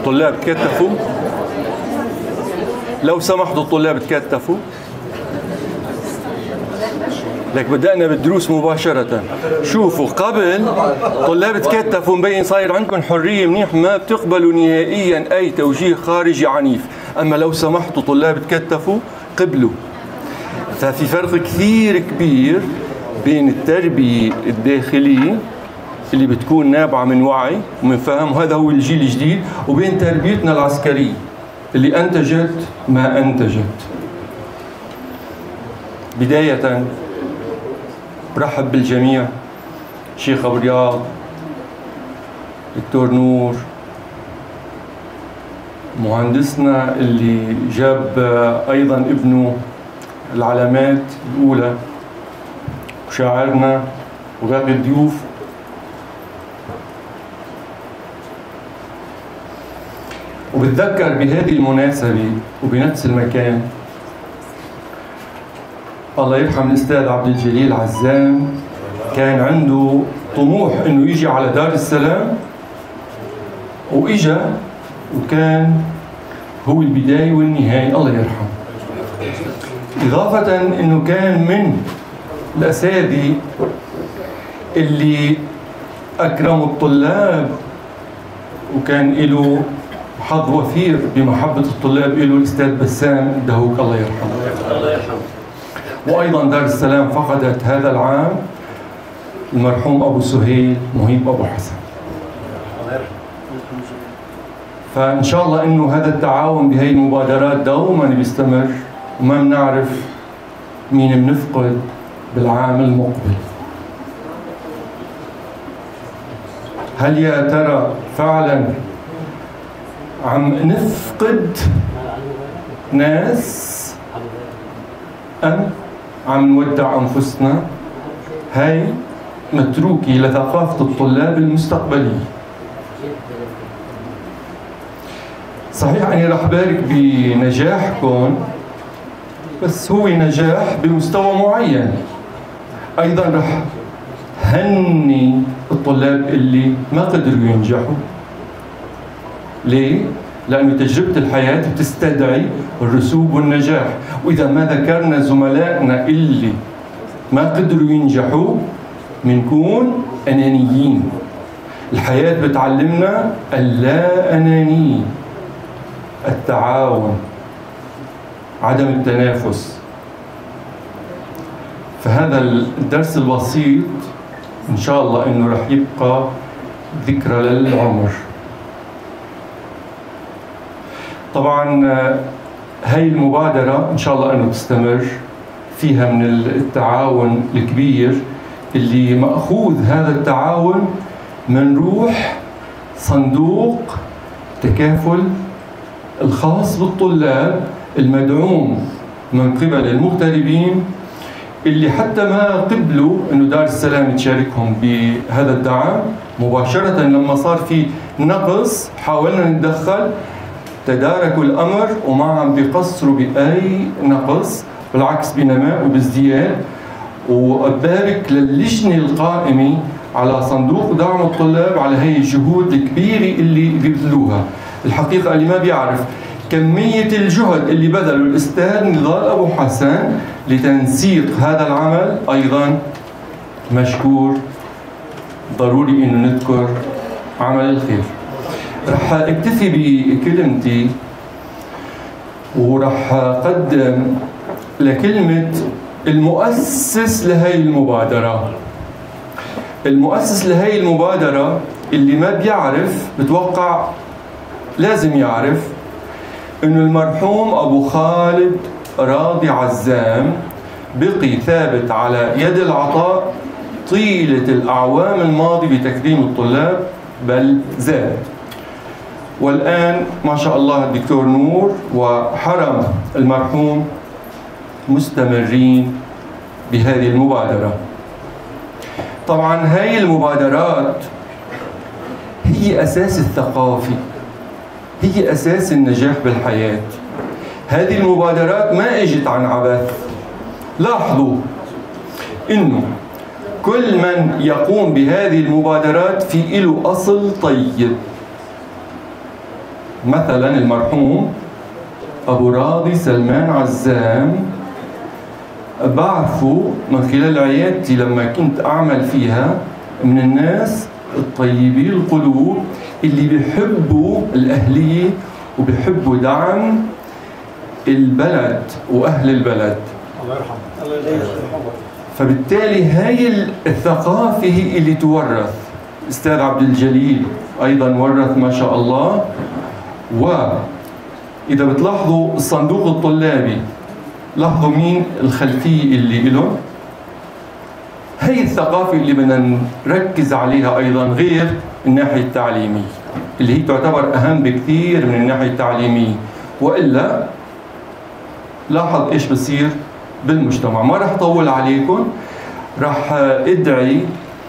الطلاب تكتفوا. لو سمحتوا الطلاب تكتفوا. لك بدأنا بالدروس مباشرة. شوفوا قبل طلاب تكتفوا مبين صاير عندكم حرية منيح، ما بتقبلوا نهائيا أي توجيه خارجي عنيف. أما لو سمحتوا طلاب تكتفوا قبلوا. ففي فرق كثير كبير بين التربية الداخلية اللي بتكون نابعة من وعي ومن فهم، وهذا هو الجيل الجديد، وبين تربيتنا العسكرية اللي أنتجت ما أنتجت. بداية برحب بالجميع، شيخ أبو رياض، دكتور نور، مهندسنا اللي جاب أيضا ابنه العلامات الأولى، وشاعرنا وباقي الضيوف. وبتذكر بهذه المناسبة وبنفس المكان الله يرحم الأستاذ عبد الجليل عزام، كان عنده طموح إنه يجي على دار السلام، وإجا وكان هو البداية والنهاية الله يرحمه. إضافة إنه كان من الأساتذة اللي أكرموا الطلاب، وكان له حظ وفير بمحبة الطلاب له الأستاذ بسام الدهوك الله يرحمه. الله يرحمه. وأيضا دار السلام فقدت هذا العام المرحوم أبو سهيل مهيب أبو حسن. فإن شاء الله إنه هذا التعاون بهي المبادرات دوما بيستمر، وما بنعرف مين بنفقد بالعام المقبل. هل يا ترى فعلا عم نفقد ناس أم عم نودع أنفسنا؟ هاي متروكي لثقافة الطلاب المستقبلية. صحيح أني رح بارك بنجاحكم، بس هو نجاح بمستوى معين. أيضا رح هني الطلاب اللي ما قدروا ينجحوا. ليه؟ لأنه تجربة الحياة بتستدعي الرسوب والنجاح، وإذا ما ذكرنا زملائنا اللي ما قدروا ينجحوا منكون أنانيين. الحياة بتعلمنا اللا أنانية، التعاون، عدم التنافس. فهذا الدرس البسيط إن شاء الله إنه رح يبقى ذكرى للعمر. طبعا هاي المبادرة إن شاء الله أنه تستمر، فيها من التعاون الكبير اللي مأخوذ هذا التعاون من روح صندوق تكافل الخاص بالطلاب المدعوم من قبل المغتربين، اللي حتى ما قبلوا انه دار السلام تشاركهم بهذا الدعم مباشرة. لما صار في نقص حاولنا نتدخل، تداركوا الامر وما عم بيقصروا باي نقص، بالعكس بنماء وبازدياد. وأبارك للجنة القائمة على صندوق دعم الطلاب على هي الجهود الكبيرة اللي بيبذلوها. الحقيقة اللي ما بيعرف كمية الجهد اللي بذله الأستاذ نضال أبو حسن لتنسيق هذا العمل أيضا مشكور. ضروري إنه نذكر عمل الخير. رح اكتفي بكلمتي ورح أقدم لكلمة المؤسس لهي المبادرة. المؤسس لهي المبادرة اللي ما بيعرف بتوقع لازم يعرف إنه المرحوم أبو خالد راضي عزام بقي ثابت على يد العطاء طيلة الأعوام الماضية بتكريم الطلاب، بل زاد. والآن ما شاء الله الدكتور نور وحرم المرحوم مستمرين بهذه المبادرة. طبعا هاي المبادرات هي أساس الثقافة، هي أساس النجاح بالحياة. هذه المبادرات ما اجت عن عبث. لاحظوا إنه كل من يقوم بهذه المبادرات في له أصل طيب. مثلا المرحوم أبو راضي سلمان عزام بعرفه من خلال عيادتي لما كنت أعمل فيها، من الناس الطيبين القلوب اللي بيحبوا الأهلية وبيحبوا دعم البلد وأهل البلد. الله يرحمه. الله يرحمه. فبالتالي هاي الثقافة هي اللي تورث. أستاذ عبد الجليل أيضا ورث ما شاء الله. وإذا بتلاحظوا الصندوق الطلابي، لاحظوا مين الخلفية اللي له. هي الثقافة اللي بدنا نركز عليها أيضا، غير الناحية التعليمية اللي هي تعتبر أهم بكثير من الناحية التعليمية. وإلا لاحظ إيش بصير بالمجتمع. ما رح طول عليكم، رح ادعي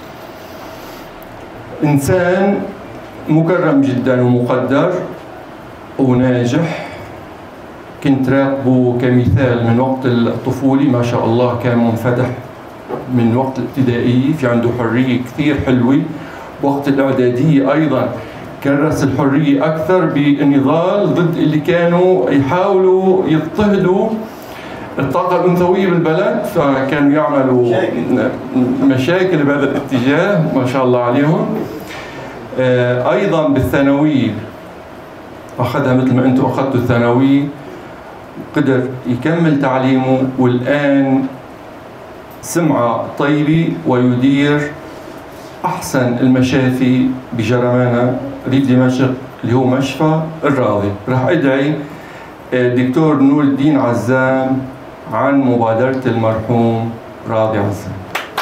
إنسان مكرم جدا ومقدر وناجح، كنت راقبه كمثال من وقت الطفولة، ما شاء الله كان منفتح من وقت الابتدائية، في عنده حرية كثير حلوة. وقت الإعدادية أيضا كرس الحرية أكثر بالنضال ضد اللي كانوا يحاولوا يضطهدوا الطاقة الأنثوية بالبلد، فكانوا يعملوا مشاكل بهذا الاتجاه، ما شاء الله عليهم. أيضا بالثانوية أخذها مثل ما أنتم أخذتوا الثانوية، قدر يكمل تعليمه، والآن سمعة طيبة ويدير أحسن المشافي بجرمانة ريف دمشق اللي هو مشفى الراضي. راح أدعي الدكتور نور الدين عزام عن مبادرة المرحوم راضي عزام.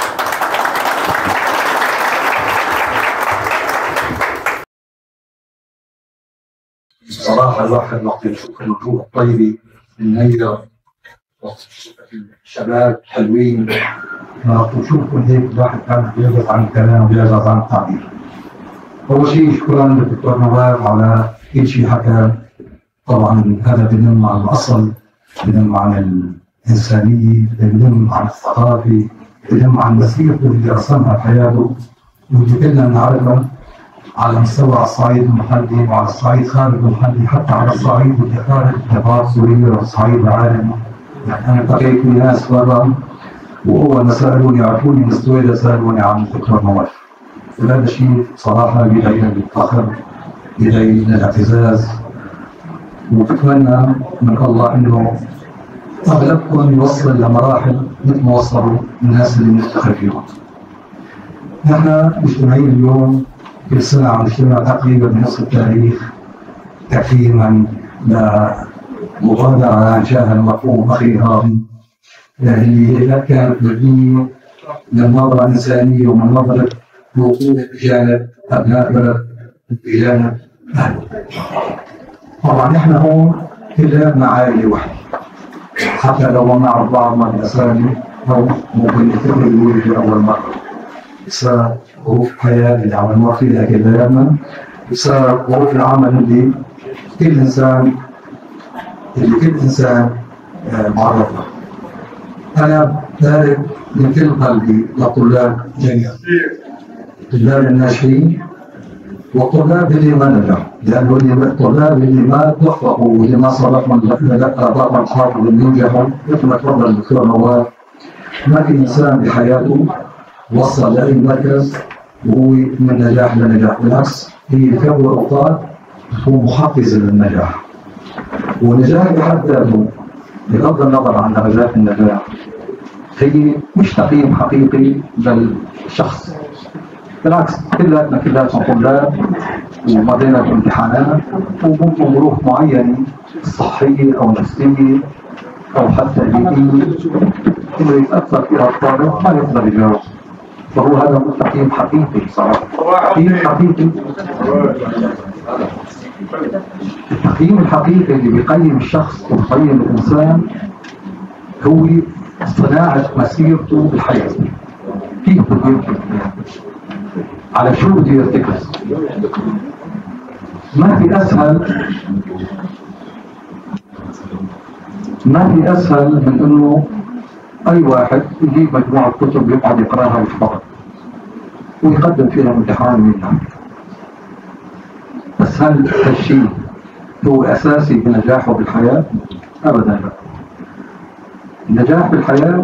صراحة الواحد وقت يشوف الوجوه الطيبة النيرة، الشباب حلوين، وشوفوا هيك الواحد كان بيعجز عن الكلام وبيعجز عن التعبير. أول شيء شكرا للدكتور نواف على كل شيء حكى. طبعا هذا بدل عن الأصل، بدل عن الإنسانية، بدل عن الثقافة، بدل عن مسيرته اللي رسمها بحياته واللي كلنا نعرفها على مستوى الصعيد المحلي وعلى الصعيد خارج المحلي، حتى على الصعيد اللي خارج جبهات سوريا والصعيد العالمي. يعني أنا التقيت بناس برا وأول ما سألوني عرفوني من السويدة سألوني عن الدكتور نواف. وهذا شيء صراحة بداية للفخر، بداية للاعتزاز، وبتمنى من الله إنه أغلبكم يوصل لمراحل مثل ما وصلوا الناس اللي بنفتخر فيهم. نحن مجتمعين اليوم كل سنة عم نجتمع تقريبا بنصف التاريخ تكريما لمبادرة أنشاها المرحوم أخي راضي، اللي كانت مبنية من نظرة إنسانية ومن نظرة وقوف بجانب أبناء بلد بجانب أهل. طبعا نحن هون كلنا عائلة واحدة، حتى لو ما نعرف بعضنا بالأسامي أو ممكن نفتكر الولد لأول مرة. صار ظروف الحياة اللي عم نمر فيها كلياتنا، وصار ظروف العمل اللي كل إنسان معرض له. أنا بارك من كل قلبي لطلاب جميعا، طلاب الناشئين والطلاب اللي ما نجحوا، لأنه الطلاب اللي ما توفقوا واللي ما صادفهم بعض الحظ اللي ينجحوا، مثل ما تفضل الدكتور نواف، ما في إنسان بحياته وصل لأي مركز وهو من نجاح لنجاح، بالعكس هي كم أوقات هو محفزة للنجاح. والنجاح بحد ذاته بغض النظر عن درجات النجاح هي مش تقييم حقيقي للشخص، بالعكس كلاتنا طلاب ومضينا بامتحانات وممكن ظروف معينة صحية أو نفسية أو حتى بيئية إنه يتأثر فيها الطالب ما يقدر يجاوب. فهو هذا مو تقييم حقيقي صراحة. تقييم حقيقي، التقييم الحقيقي اللي بيقيم الشخص وبيقيم الإنسان هو صناعة مسيرته بالحياة. كيف بده يمكن على شو بده يرتكز. ما في أسهل من إنه أي واحد يجيب مجموعة كتب يقعد يقراها ويحفظها ويقدم فيها امتحان منها. بس هل هالشيء هو أساسي في نجاحه بالحياة؟ أبدا لا. النجاح بالحياة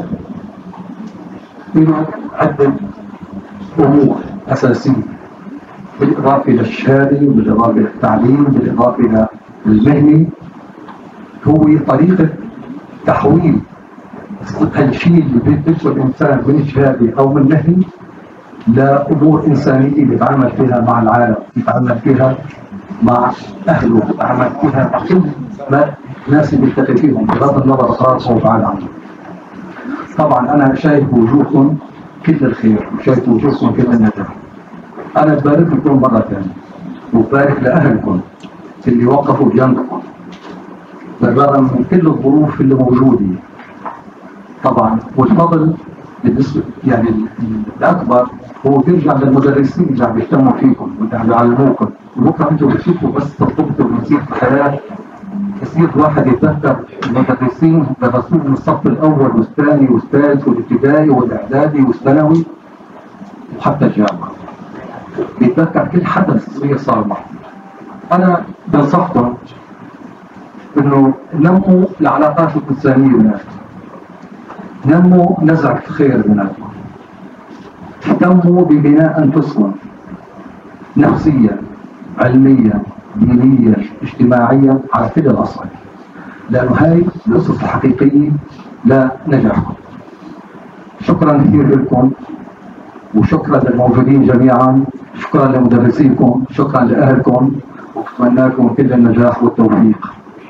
له عدة أمور أساسية، بالإضافة إلى الشهادة، بالإضافة إلى التعليم، بالإضافة إلى المهنة. هو طريقة تحويل الشيء اللي بيدرسه الإنسان من الشهادة أو من مهنة لأمور إنسانية بيتعامل فيها مع العالم، بيتعامل فيها مع أهله، بيتعامل فيها مع كل ما الناس اللي بيلتقي فيهم بغض النظر راسه وبعد عنه. طبعا أنا شايف وجوهكم كل الخير وشايف وجوهكم كل النجاح. أنا ببارك لكم مرة ثانية وببارك لأهلكم اللي وقفوا بجنبكم بالرغم من كل الظروف اللي موجودة. طبعا والفضل بالنسبة يعني الأكبر هو بيرجع للمدرسين اللي عم يهتموا فيكم واللي عم يعلموكم، وبكره انتم بتشوفوا بس ترتبطوا بنصير الحياة. يصير الواحد يتذكر المدرسين درسوه من الصف الأول والثاني والثالث والابتدائي والإعدادي والثانوي وحتى الجامعة. بيتذكر كل حدث صغير صار معه. أنا بنصحكم إنه نموا العلاقات الإنسانية بيناتكم، نموا نزعة الخير بيناتكم، اهتموا ببناء أنفسكم نفسيا، علميا، دينيا، اجتماعيا على كل الأصعد، لأنه هاي الأسس الحقيقية لنجاحكم. شكرا كثير لكم وشكرا للموجودين جميعا، شكرا لمدرسيكم، شكرا لأهلكم، وأتمنى لكم كل النجاح والتوفيق.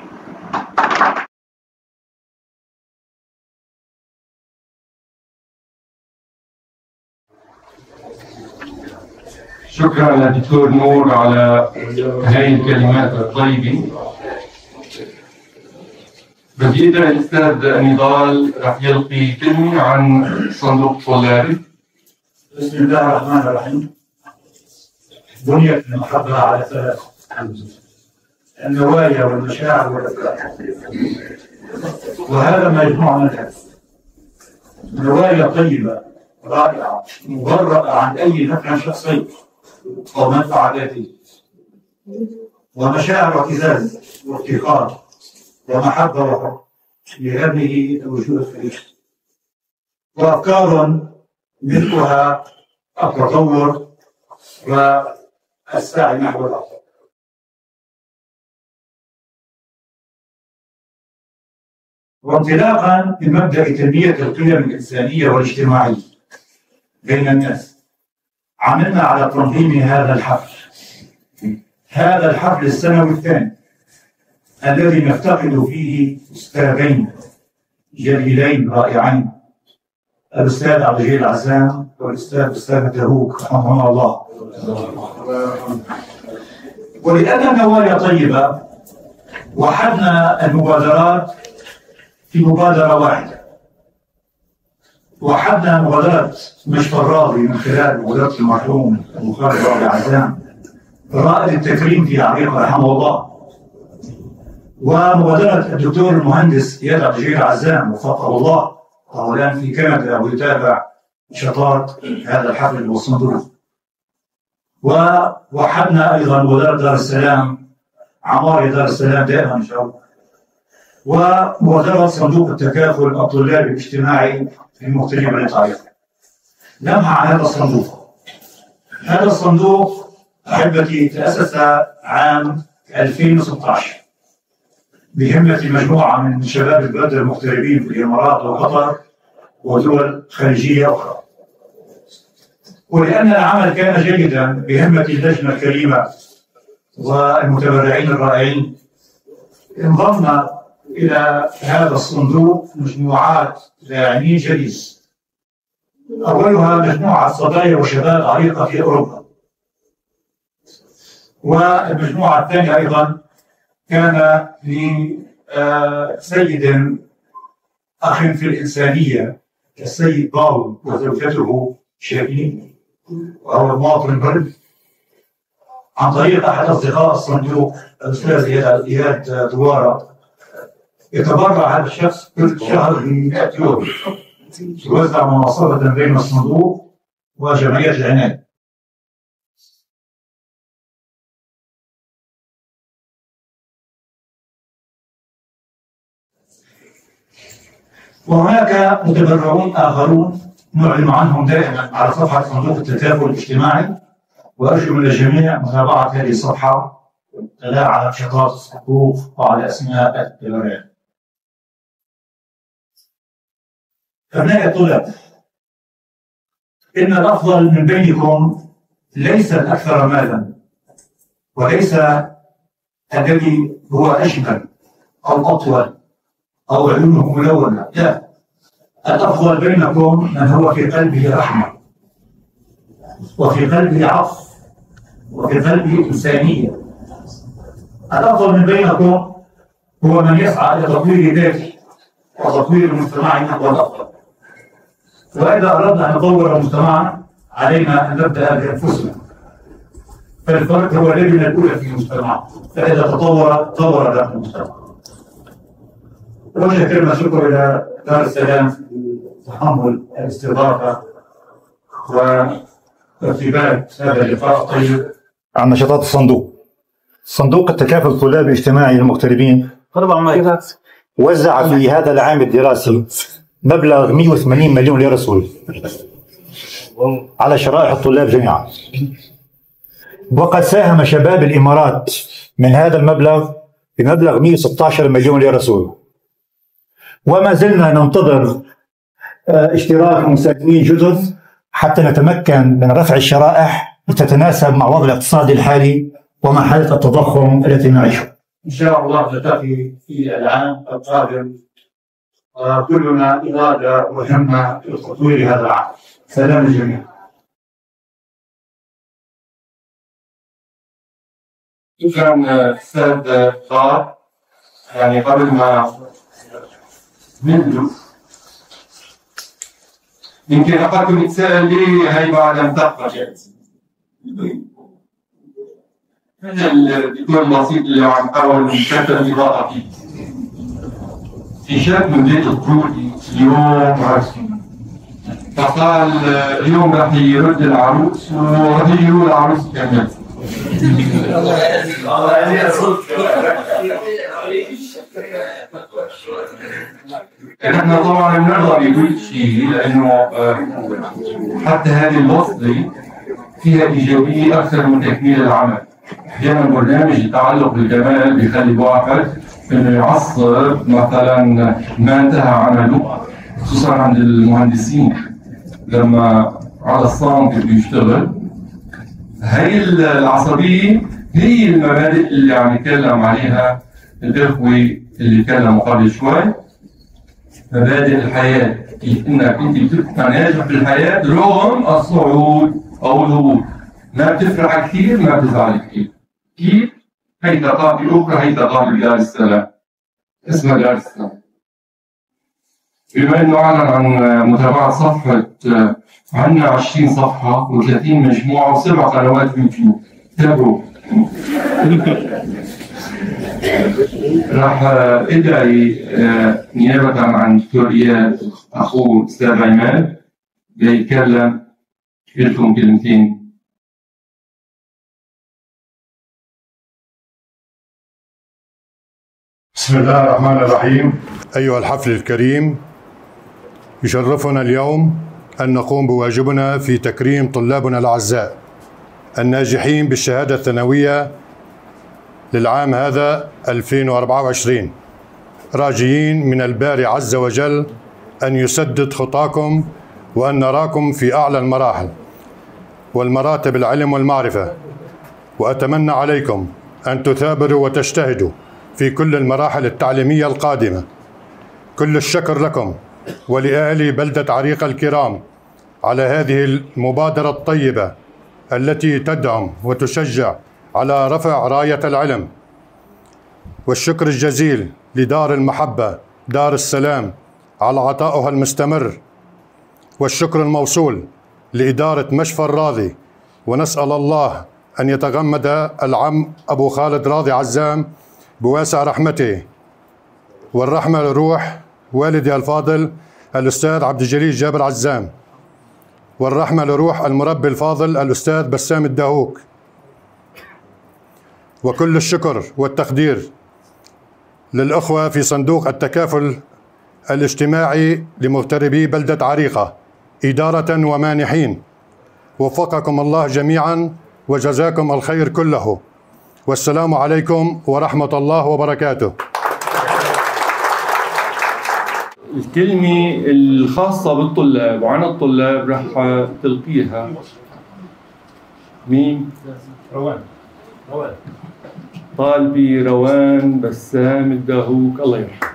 شكرا للدكتور نور على هذه الكلمات الطيبة. بدي أدعي الأستاذ نضال رح يلقي كلمة عن صندوق الطلابي. بسم الله الرحمن الرحيم. بنيت المحبة على ثلاث: النوايا والمشاعر والأفكار، وهذا مجموع منها. نوايا طيبة رائعة مبرئة عن أي نفع شخصي أو منفعة ذاتية، ومشاعر واعتزاز وافتخار ومحبة وحب لهذه الوجوه الفريدة، وأفكار مثلها التطور والسعي نحو الأفضل. وانطلاقا من مبدأ تنمية القيم الإنسانية والاجتماعية بين الناس، عملنا على تنظيم هذا الحفل السنوي الثاني الذي نفتقد فيه أستاذين جليلين رائعين، الأستاذ عبد الجليل عزام والأستاذ داوود رحمه الله. ولأن النوايا طيبة وحدنا المبادرات في مبادرة واحدة، وحدنا مبادرة مشفى الراضي من خلال مبادرة المرحوم المخالف راضي عزام رائد التكريم في عريق رحمه الله، ومبادرة الدكتور المهندس إياد عبد الجليل عزام وفقه الله وهو الآن في كندا ويتابع نشاطات هذا الحفل والصندوق. ووحدنا أيضا مبادرة دار السلام عمار دار السلام دائما إن شاء الله، ومبادرة صندوق التكافل الطلابي الاجتماعي للمغتربين بالطريق. لمحة عن هذا الصندوق أحبتي تأسس عام 2016 بهمة مجموعة من شباب البلد المغتربين في الإمارات وقطر ودول خليجية أخرى. ولأن العمل كان جيدا بهمة اللجنة الكريمة والمتبرعين الرائعين، انضم إلى هذا الصندوق مجموعات داعمين جديد، أولها مجموعة صبايا وشباب عريقة في أوروبا، والمجموعة الثانية أيضا كان لسيد أخ في الإنسانية السيد باول وزوجته شاهين وهو مواطن البلد، عن طريق أحد أصدقاء الصندوق الأستاذ إياد دوارة. يتبرع هذا الشخص كل شهر ب100 يورو توزع مناصفة بين الصندوق وجمعية العناية. وهناك متبرعون آخرون نعلن عنهم دائما على صفحة صندوق التكافل الاجتماعي، وأرجو من الجميع متابعة هذه الصفحة والاطلاع على نشاطات الصندوق وعلى أسماء التبرعات. أبناء الطلاب، إن الأفضل من بينكم ليس الأكثر مالا، وليس الذي هو أجمل أو أطول أو عيونه ملونة، لا، الأفضل بينكم من هو في قلبه رحمة وفي قلبه عطف وفي قلبه إنسانية. الأفضل من بينكم هو من يسعى إلى تطوير ذاته وتطوير مجتمعنا والأفضل. وإذا أردنا أن نطور مجتمعنا علينا أن نبدأ بأنفسنا، فالفرد هو اللبنة الأولى في المجتمع، فإذا طور ذاك المجتمع. وجه كلمة شكر إلى دار السلام في تحمل الاستضافة وارتباط هذا اللقاء الطيب. عن نشاطات صندوق التكافل الطلابي الاجتماعي للمغتربين وزع في هذا العام الدراسي مبلغ 180 مليون ليرة سوري على شرائح الطلاب جميعا، وقد ساهم شباب الإمارات من هذا المبلغ بمبلغ 116 مليون ليرة سوري. وما زلنا ننتظر اشتراك مساهمين جدد حتى نتمكن من رفع الشرائح لتتناسب مع وضع الاقتصادي الحالي ومع حالة التضخم التي نعيشها. إن شاء الله نلتقي في العام القادم، كلنا إرادة وهمة لتطوير هذا العام. سلام الجميع. شكرا أستاذ طارق. يعني قبل ما نبدأ يمكن أحدكم يتساءل ليه هي بعد لم تخرج. هذا الدكتور البسيط اللي عم حاول نكتب الإضاءة فيه. في شاب من بيت الطرودي اليوم عرسي، فقال اليوم راح يرد العروس وراح يجيبوا العروس كمان. نحن طبعا بنرضى بكل شيء، لانه حتى هذه الوصلة فيها ايجابيه اكثر من تكميل العمل. احيانا برنامج يتعلق بالجمال بيخلي الواحد انه يعصب مثلا ما انتهى عمله، خصوصا عند المهندسين لما على الصامت بيشتغل. هي العصبيه هي المبادئ اللي عم يتكلم عليها الاخوه اللي تكلموا قبل شوي. مبادئ الحياه، كيف انك انت بتبقى ناجح في الحياه رغم الصعود او الهبوط. ما بتفرح كثير، ما بتزعل كثير. كيف؟ هي ثقافه اخرى، هي ثقافه دار السلام، اسمها دار السلام. بما انه اعلن عن متابعه صفحه، عندنا 20 صفحه و30 مجموعه و7 قنوات يوتيوب، تابعوا. راح ادعي نيابه عن دكتور اياد اخوه استاذ عماد ليتكلم لكم كلمتين. بسم الله الرحمن الرحيم. أيها الحفل الكريم، يشرفنا اليوم أن نقوم بواجبنا في تكريم طلابنا الأعزاء الناجحين بالشهادة الثانوية للعام هذا 2024، راجيين من الباري عز وجل أن يسدد خطاكم وأن نراكم في أعلى المراحل والمراتب العلم والمعرفة. وأتمنى عليكم أن تثابروا وتجتهدوا في كل المراحل التعليمية القادمة. كل الشكر لكم ولأهل بلدة عريقة الكرام على هذه المبادرة الطيبة التي تدعم وتشجع على رفع راية العلم. والشكر الجزيل لدار المحبة دار السلام على عطائها المستمر، والشكر الموصول لإدارة مشفى الراضي، ونسأل الله أن يتغمد العم أبو خالد راضي عزام بواسع رحمته، والرحمة لروح والدي الفاضل الأستاذ عبد الجليل جابر عزام، والرحمة لروح المربي الفاضل الأستاذ بسام الدهوك. وكل الشكر والتقدير للأخوة في صندوق التكافل الاجتماعي لمغتربي بلدة عريقة إدارة ومانحين. وفقكم الله جميعا وجزاكم الخير كله، والسلام عليكم ورحمة الله وبركاته. الكلمة الخاصة بالطلاب وعن الطلاب رح تلقيها مين؟ روان طالبي روان بسام الداهوك، الله يرحمه.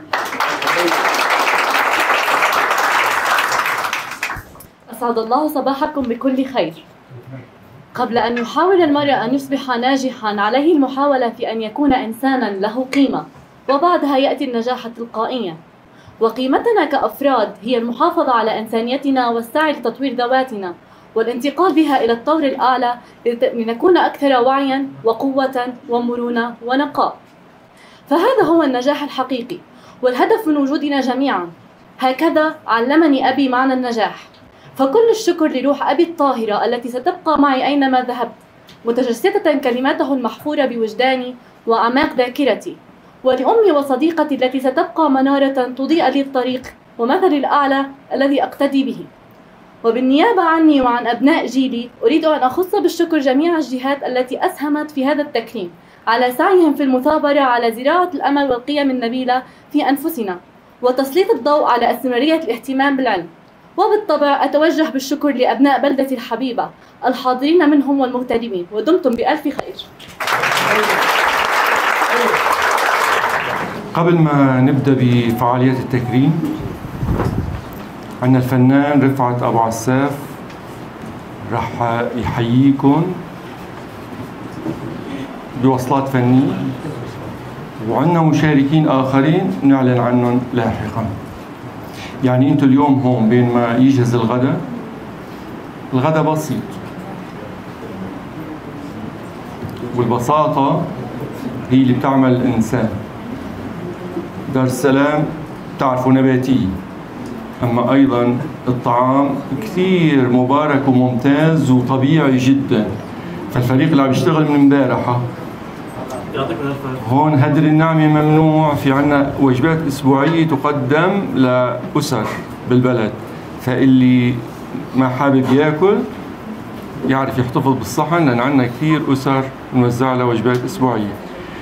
أسعد الله صباحكم بكل خير. قبل أن يحاول المرء أن يصبح ناجحاً، عليه المحاولة في أن يكون إنساناً له قيمة، وبعدها يأتي النجاح تلقائياً. وقيمتنا كأفراد هي المحافظة على إنسانيتنا والسعي لتطوير ذواتنا والانتقال بها إلى الطور الأعلى لنكون أكثر وعياً وقوة ومرونة ونقاء. فهذا هو النجاح الحقيقي والهدف من وجودنا جميعاً. هكذا علمني أبي معنى النجاح. فكل الشكر لروح أبي الطاهرة التي ستبقى معي أينما ذهبت، متجسدة كلماته المحفورة بوجداني وأعماق ذاكرتي، ولأمي وصديقتي التي ستبقى منارة تضيء لي الطريق ومثل الأعلى الذي أقتدي به. وبالنيابة عني وعن أبناء جيلي أريد أن أخص بالشكر جميع الجهات التي أسهمت في هذا التكريم على سعيهم في المثابرة على زراعة الأمل والقيم النبيلة في أنفسنا وتسليط الضوء على استمرارية الاهتمام بالعلم. وبالطبع أتوجه بالشكر لأبناء بلدتي الحبيبة الحاضرين منهم والمغتربين، ودمتم بألف خير. قبل ما نبدأ بفعاليات التكريم، عندنا الفنان رفعت أبو عساف رح يحييكم بوصلات فنية، وعندنا مشاركين آخرين نعلن عنهم لاحقا. يعني انتوا اليوم هون بين ما يجهز الغداء بسيط، والبساطة هي اللي بتعمل الإنسان. دار السلام تعرفوا نباتية، أما أيضا الطعام كثير مبارك وممتاز وطبيعي جدا. فالفريق اللي عم يشتغل من امبارحة هون هدر النعمة ممنوع. في عنا وجبات أسبوعية تقدم لأسر بالبلد، فاللي ما حابب ياكل يعرف يحتفظ بالصحن، لأن عنا كثير أسر نوزع لها وجبات أسبوعية.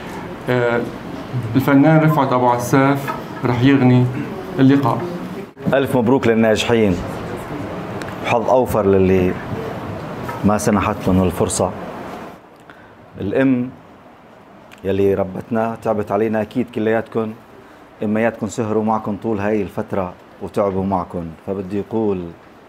الفنان رفعت أبو عساف رح يغني اللقاء. ألف مبروك للناجحين، حظ أوفر للي ما سنحت لهم الفرصة. الأم يلي ربتنا تعبت علينا، أكيد كلياتكم إمياتكم سهروا معكم طول هاي الفترة وتعبوا معكم. فبدي يقول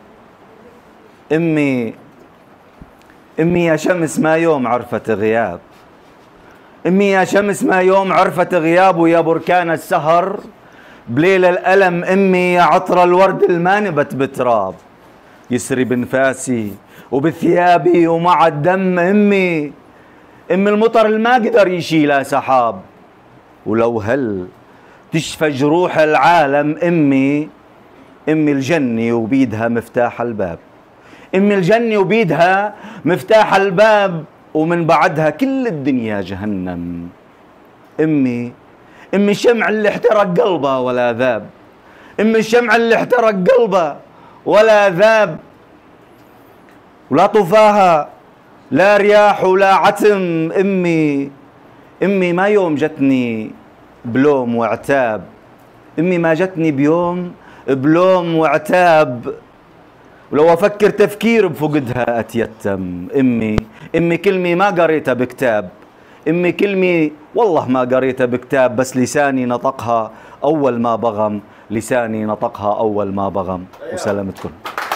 أمي يا شمس ما يوم عرفت غياب، أمي يا شمس ما يوم عرفت غياب، ويا بركان السهر بليل الألم، أمي يا عطر الورد المانبت بتراب، يسري بنفاسي وبثيابي ومع الدم. أمي المطر الما قدر يشيلها سحاب، ولو هل تشفى جروح العالم. أمي الجنة وبيدها مفتاح الباب، أمي الجنة وبيدها مفتاح الباب، ومن بعدها كل الدنيا جهنم. أمي الشمع اللي احترق قلبها ولا ذاب، أمي الشمع اللي احترق قلبها ولا ذاب، ولا طفاها لا رياح ولا عتم. أمي ما يوم جتني بلوم وعتاب، أمي ما جتني بيوم بلوم وعتاب، ولو أفكر تفكير بفقدها أتيتم. أمي كلمة ما قريتها بكتاب، أمي كلمة والله ما قريتها بكتاب، بس لساني نطقها أول ما بغم، لساني نطقها أول ما بغم. وسلامتكم.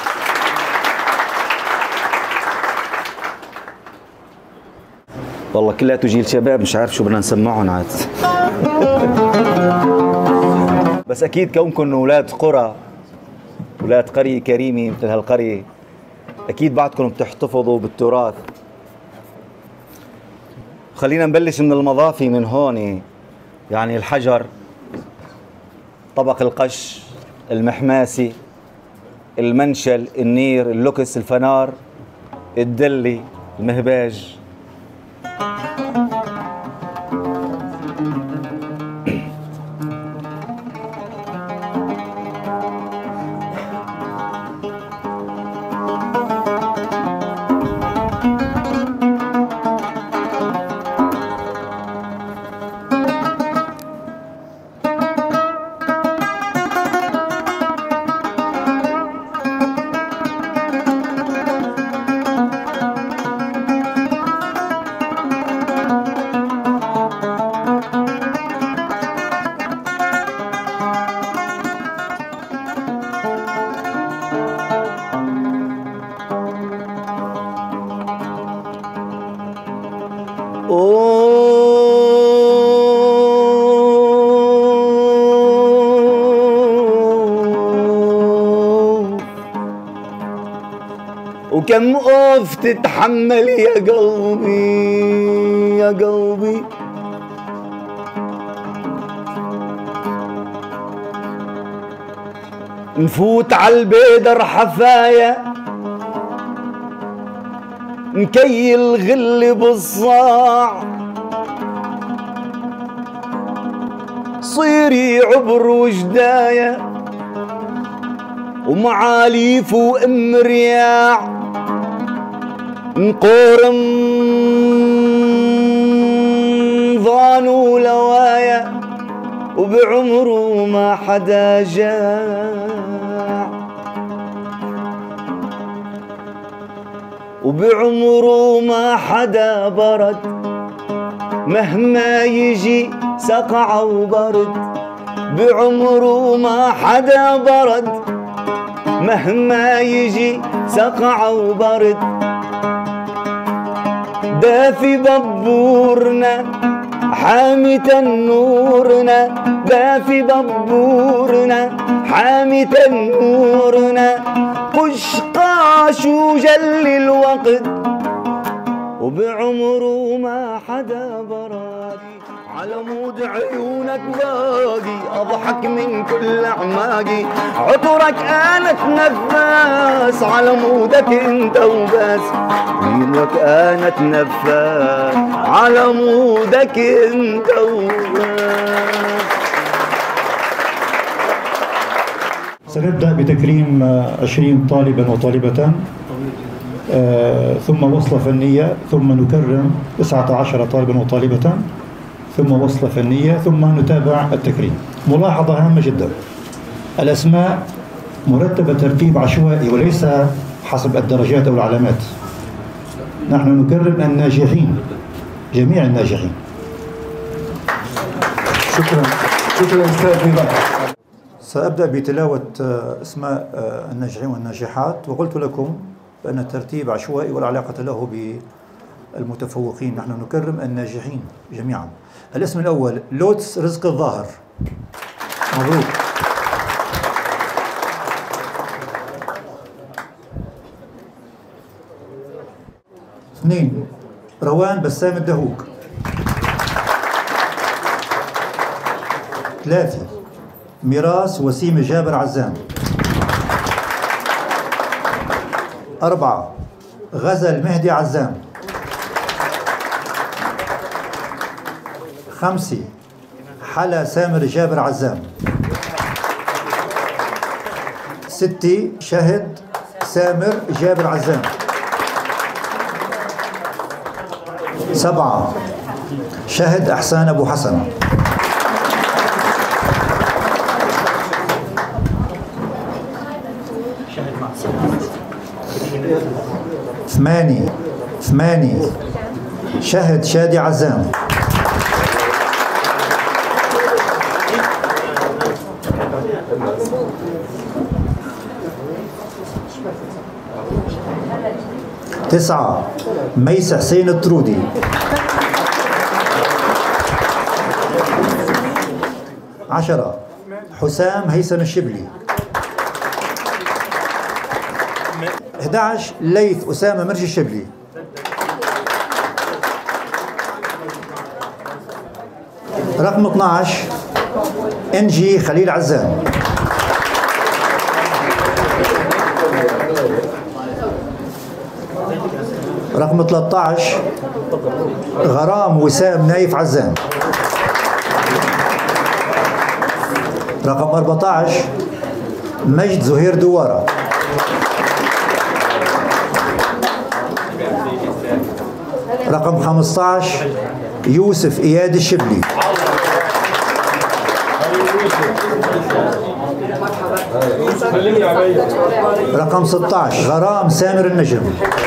والله كلياته جيل شباب، مش عارف شو بدنا نسمعهم عاد. بس أكيد كونكم أولاد قرى، أولاد قرية كريمة مثل هالقرية، أكيد بعدكم بتحتفظوا بالتراث. خلينا نبلش من المضافي من هون، يعني الحجر، طبق القش، المحماسي، المنشل، النير، اللوكس، الفنار، الدلي، المهباج. وكم خوف تتحمل يا قلبي يا قلبي. نفوت عالبيدر حفايا نكي الغل بالصاع، صيري عبر وجدايا ومعاليف وام رياع، نقورم ظان ولوايا وبعمره ما حدا جاع، وبعمره ما حدا برد، مهما يجي سقع وبرد، بعمره ما حدا برد، مهما يجي سقع وبرد. دافي ببورنا حامي تنورنا، دافي ببورنا حامي تنورنا، قشقاش وجل الوقت وبعمره ما حدا برد. على مود عيونك باقي اضحك من كل اعماقي، عطرك انا اتنفس على مودك انت وبس، عيونك انا اتنفس على مودك انت وبس. سنبدأ بتكريم 20 طالبا وطالبة، ثم وصلة فنية، ثم نكرم 19 طالبا وطالبة، ثم وصلة فنية، ثم نتابع التكريم. ملاحظة هامة جدا: الأسماء مرتبة ترتيب عشوائي وليس حسب الدرجات أو العلامات. نحن نكرم الناجحين، جميع الناجحين. شكرا أستاذ نضال. سأبدأ بتلاوة أسماء الناجحين والناجحات، وقلت لكم بأن الترتيب عشوائي ولا علاقة له بالمتفوقين. نحن نكرم الناجحين جميعا. الاسم الأول لوتس رزق الظاهر، مبروك. اثنين روان بسام الدهوك. ثلاثة ميراس وسيم جابر عزام. أربعة غزل مهدي عزام. خمسة حلا سامر جابر عزام. ستة شهد سامر جابر عزام. سبعة شهد أحسان أبو حسن. ثمانية شهد شادي عزام. تسعة ميس حسين الطرودي. 10 حسام هيثم الشبلي. 11 ليث أسامة مرجي الشبلي. 12 انجي خليل عزام. 13 غرام وسام نايف عزام. 14 مجد زهير دوارة. 15 يوسف إياد الشبلي. 16 غرام سامر النجم.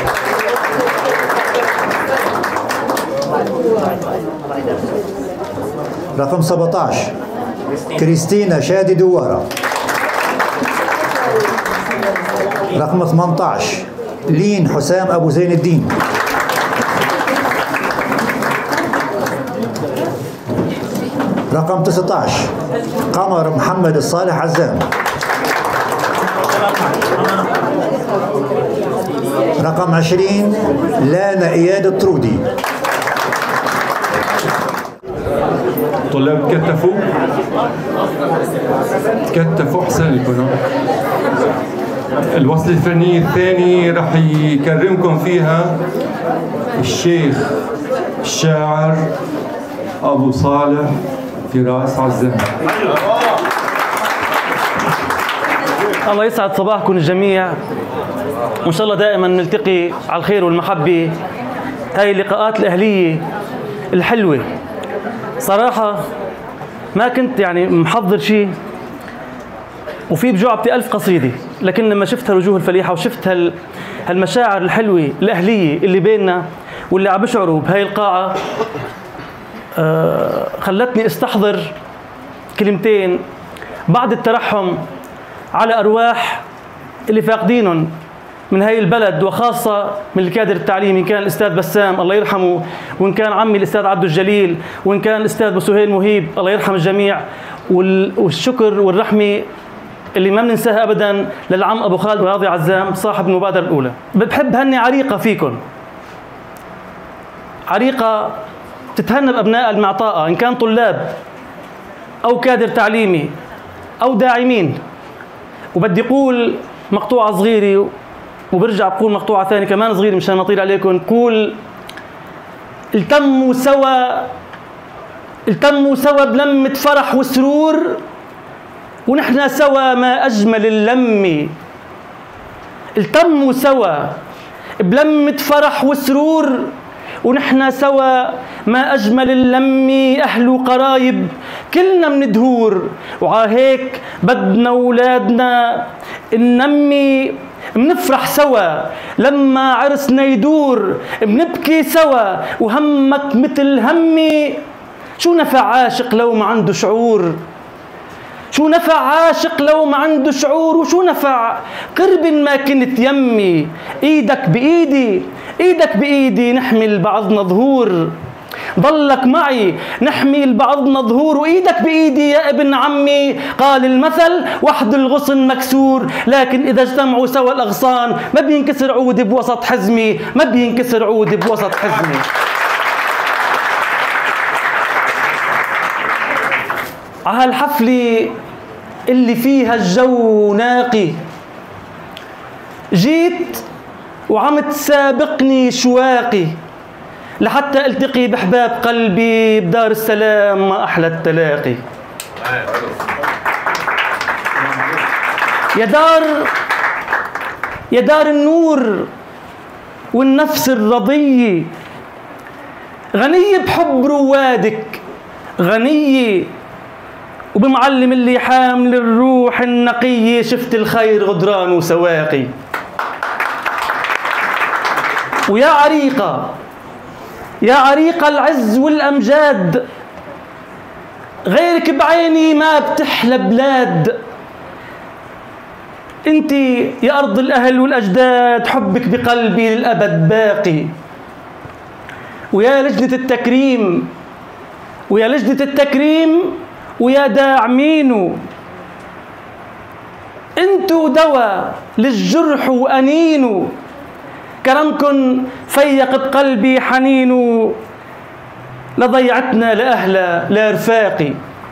17 كريستينا شادي دوارة. 18 لين حسام أبو زين الدين. 19 قمر محمد الصالح عزام. رقم 20 لانا إياد طرودي. طلاب تكتفوا احسن لكم. الوصلة الفنية الثانية رح يكرمكم فيها الشيخ الشاعر أبو صالح فراس عزام. الله يسعد صباحكم الجميع، وإن شاء الله دائما نلتقي على الخير والمحبة. هاي اللقاءات الأهلية الحلوة صراحة ما كنت يعني محضر شيء، وفي بجوعبتي 1000 قصيدة، لكن لما شفت هالوجوه الفليحة وشفت هالمشاعر الحلوة الأهلية اللي بيننا واللي عم بشعروا بهاي القاعة خلتني استحضر كلمتين بعد الترحم على أرواح اللي فاقدينهم من هاي البلد، وخاصة من الكادر التعليمي، إن كان الأستاذ بسام الله يرحمه، وإن كان عمي الأستاذ عبد الجليل، وإن كان الأستاذ بسهيل مهيب الله يرحم الجميع. والشكر والرحمة اللي ما بننساها أبدا للعم أبو خالد راضي عزام صاحب المبادرة الأولى. بحب هني عريقة فيكم، عريقة تتهنى بأبناء المعطاءة، إن كان طلاب أو كادر تعليمي أو داعمين. وبدي أقول مقطوعة صغيرة وبرجع بقول مقطوعة ثانية كمان صغيرة مشان ما أطيل عليكم. بقول التموا سوا بلمة فرح وسرور، ونحن سوا ما أجمل اللم. التموا سوا بلمة فرح وسرور، ونحن سوا ما أجمل اللم. أهل وقرايب كلنا مندهور، وعاهيك بدنا أولادنا ننمي. منفرح سوا لما عرسنا يدور، بنبكي سوا وهمك مثل همي. شو نفع عاشق لو ما عنده شعور؟ شو نفع عاشق لو ما عنده شعور؟ وشو نفع قرب ما كنت يمي؟ ايدك بايدي ايدك بايدي نحمل بعضنا ظهور. ضلك معي نحمي لبعضنا ظهور، وايدك بايدي يا ابن عمي. قال المثل وحد الغصن مكسور، لكن اذا اجتمعوا سوا الاغصان ما بينكسر عود بوسط حزمي، ما بينكسر عود بوسط حزمي. على هالحفلة اللي فيها الجو ناقي جيت وعم تسابقني شواقي، لحتى التقي بحباب قلبي بدار السلام. ما احلى التلاقي. يا دار النور والنفس الرضية، غنية بحب روادك، غنية وبمعلم اللي حامل الروح النقية. شفت الخير غدران وسواقي. ويا عريقة يا عريقة العز والأمجاد، غيرك بعيني ما بتحلى بلاد. انت يا أرض الأهل والأجداد، حبك بقلبي للأبد باقي. ويا لجنة التكريم ويا لجنة التكريم ويا داعمينو، انتو دواء للجرح وأنينو. كرمكن فيق بقلبي حنينو، لضيعتنا لأهلا لرفاقي.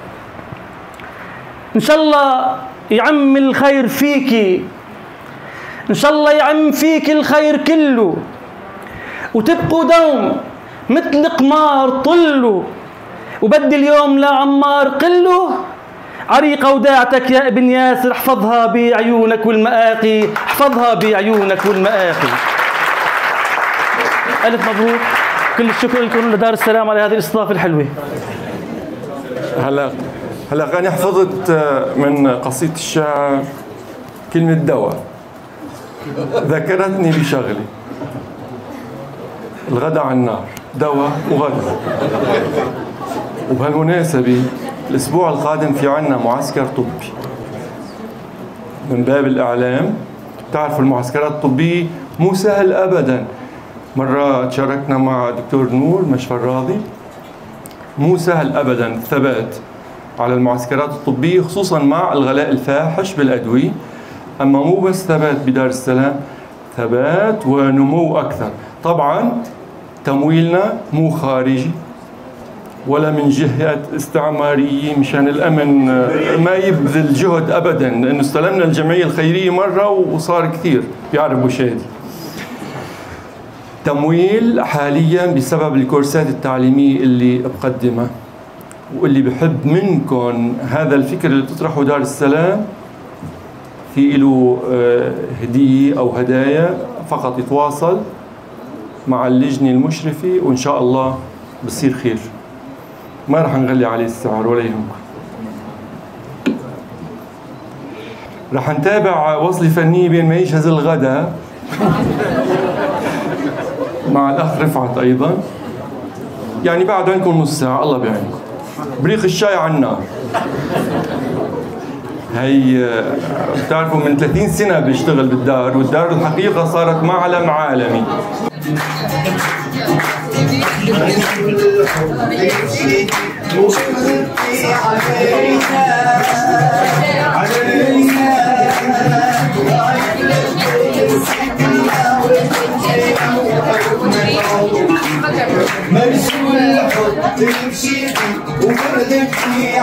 إن شاء الله يعم الخير فيكي، إن شاء الله يعم فيك الخير كله، وتبقوا دوم مثل قمار طلوا. وبدي اليوم لعمار قله، عريقة وداعتك يا ابن ياسر، احفظها بعيونك والمآقي، احفظها بعيونك والمآقي. ألف مبروك، كل الشكر لكم لدار السلام على هذه الاستضافة الحلوة. هلا أنا حفظت من قصيدة الشاعر كلمة دواء، ذكرتني بشغلي. الغدا على النار دواء وغدا. وبهالمناسبة الأسبوع القادم في عنا معسكر طبي من باب الإعلام. تعرفوا المعسكرات الطبية مو سهل أبدا. مرة تشاركنا مع دكتور نور مشفى الراضي، مو سهل أبدا الثبات على المعسكرات الطبية، خصوصا مع الغلاء الفاحش بالأدوية. أما مو بس ثبات بدار السلام، ثبات ونمو أكثر. طبعا تمويلنا مو خارجي ولا من جهات استعمارية مشان الأمن ما يبذل جهد أبدا، لأنه استلمنا الجمعية الخيرية مرة وصار كثير بيعرف أبو شادي. تمويل حاليا بسبب الكورسات التعليمية اللي بقدمها، واللي بحب منكم هذا الفكر اللي بتطرحه دار السلام في له هدية أو هدايا، فقط يتواصل مع اللجنة المشرفة وإن شاء الله بصير خير. ما رح نغلي عليه السعر ولا يهمكم. رح نتابع وصلة فنية بين ما يجهز الغداء مع الأخ رفعت أيضا، يعني بعد عندكم نص ساعة الله بيعينكم. بريق الشاي على النار. هي بتعرفوا من 30 سنة بيشتغل بالدار، والدار الحقيقة صارت معلم عالمي. مرسول الحب تمشي وبردك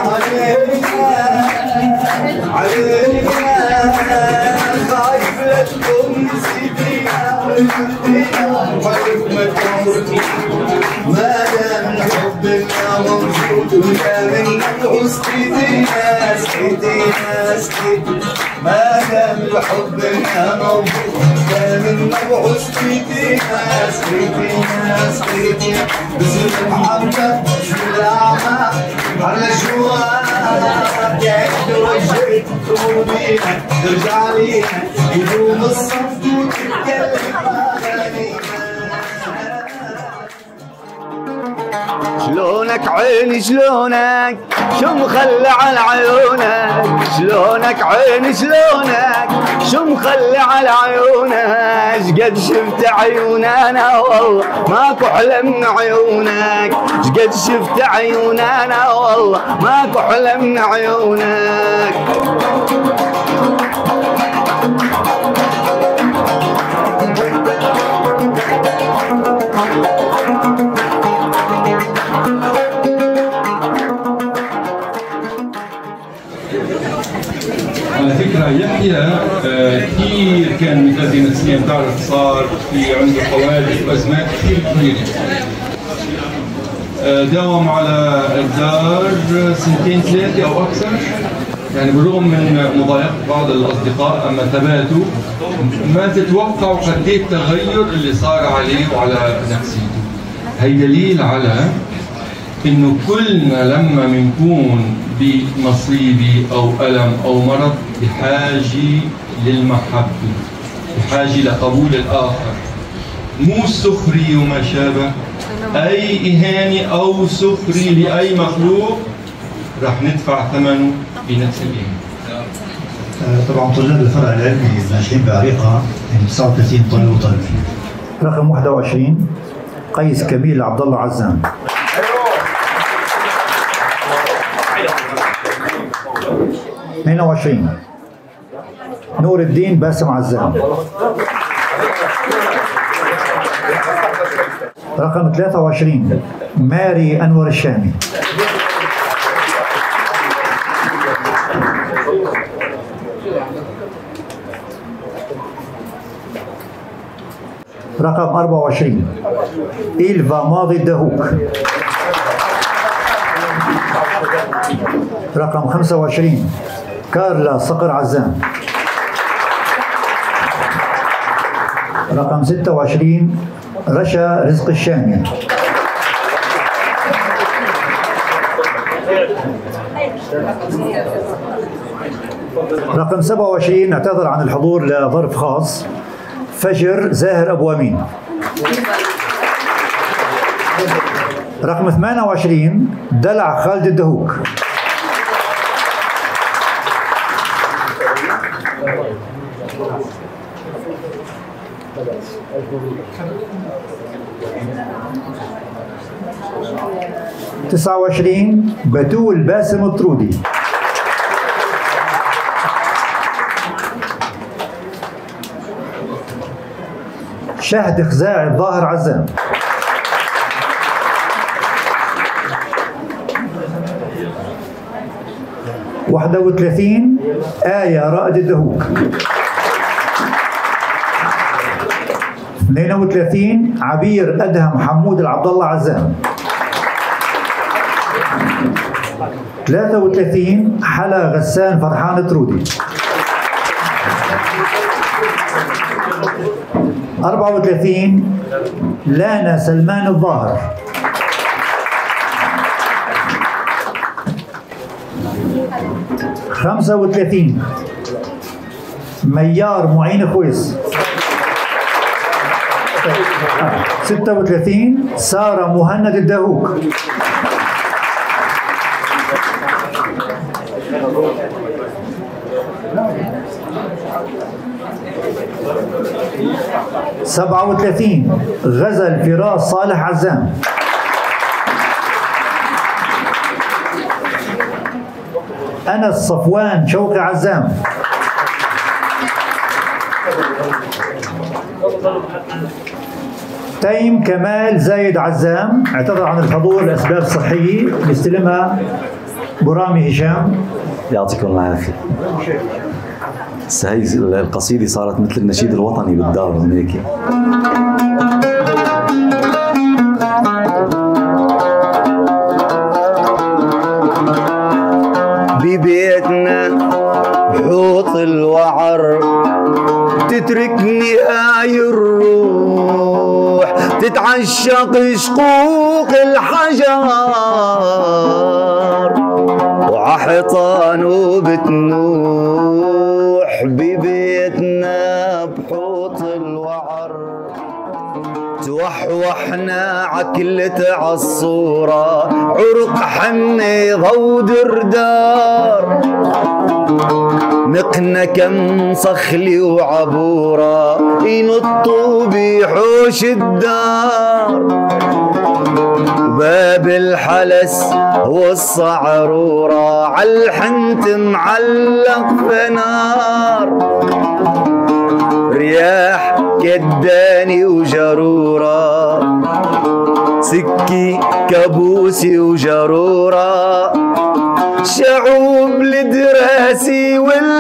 علينا خايف لا تكون نسيتينا وخايف ما تموتي ما دام حبنا موجود ولا منك سكيتينا سكيتينا سكيتينا ما دام حبنا موجود لا منك سكيتينا سكيتينا سكيتينا بزر المحبة بزر الأعمى على الجوار قاعد وجهك تقومينا ترجع لينا يدوم الصف وتتكلم أغانينا. شلونك عيني شلونك شو مخلى على عيونك، شلونك عيني شلونك شو مخلى على عيونك، قد شفت عيوننا والله ماكو احلى من عيونك، قد شفت عيوننا والله ماكو احلى من عيونك. على فكرة يحيى كثير كان متأذي نفسيا، بتعرف صار في عنده حوادث وأزمات كثير كبيرة. داوم على الدار 2 3 أو أكثر، يعني بالرغم من مضايقة بعض الأصدقاء أما ثباته ما تتوقعوا قد ايه التغير اللي صار عليه وعلى نفسيته. هي دليل على إنه كلنا لما بنكون بمصيبة أو ألم أو مرض بحاجة للمحبة، بحاجة لقبول الآخر، مو السخرية وما شابه. أي إهانة أو سخرية لأي مخلوق رح ندفع ثمنه بنفس الإهانة. طبعا طلاب الفرع العلمي الناجحين بعريقة 39 طالب وطالب. رقم 21 قيس كميل عبد الله عزام. 22 نور الدين باسم عزام. رقم 23 ماري أنور الشامي. رقم 24 إلفا ماضي الدهوك. رقم 25 كارلا صقر عزام. رقم 26 رشا رزق الشامي. رقم 27 اعتذر عن الحضور لظرف خاص فجر زاهر أبو أمين. رقم 28 دلع خالد الدهوك. ، 29 بتول باسم الطرودي. شهد خزاعي الظاهر عزام. واحدة 31 آية رائد الدهوك. 32 عبير أدهم حمود العبد الله عزام. 33 حلا غسان فرحان ترودي. 34 لانا سلمان الظاهر. 35 ميار معين خويس. 36 سارة مهند الدهوك. 37 غزل فراس صالح عزام. 'أنس صفوان شوقي عزام. 'تيم كمال زايد عزام اعتذر عن الحضور لأسباب صحية، يستلمها برامي هشام. يعطيكم العافية. هي القصيدة صارت مثل النشيد الوطني بالدار من هيك. ببيتنا بحوط الوعر تتركني هاي الروح تتعشق شقوق الحجر وعحيطانه بتنوح ببيتنا بحوط الوعر توحوحنا عكلة عالصورة عرق حني ضو دردار نقنا كم صخلي وعبورة ينطوا بحوش الدار باب الحلس والصعرورة عالحنت معلق في نار رياح كداني وجرورة سكي كابوسي وجرورة شعوب لدراسي